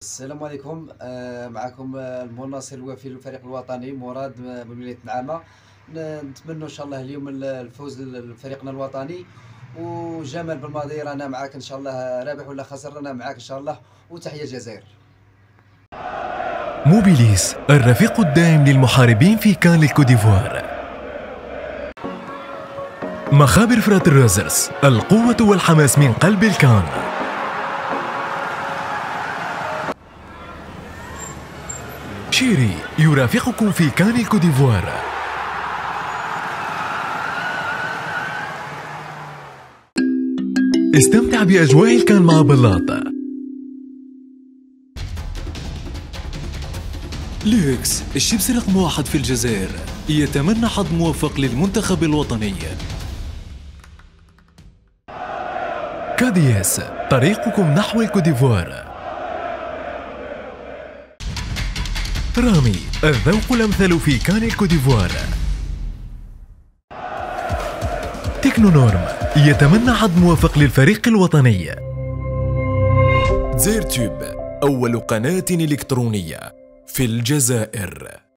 السلام عليكم. معكم المناصر الوفي للفريق الوطني مراد من ولاية نعامة. نتمنى ان شاء الله اليوم الفوز لفريقنا الوطني، وجمال بالماضي رانا معاك ان شاء الله، رابح ولا خسر رانا معاك ان شاء الله. وتحية الجزائر. موبيليس، الرفيق الدائم للمحاربين في كان الكوديفوار. مخابر فرات الروزرز، القوة والحماس من قلب الكان. شيري يرافقكم في كان الكوديفوار. استمتع بأجواء الكان مع بلاط. لوكس، الشيبس رقم 1 في الجزائر، يتمنى حظ موفق للمنتخب الوطني. كادياس، طريقكم نحو الكوديفوار. رامي، الذوق الأمثل في كان الكوديفوار. تكنونورم، يتمنى حظ موفق للفريق الوطني. زيرتوب، أول قناة إلكترونية في الجزائر.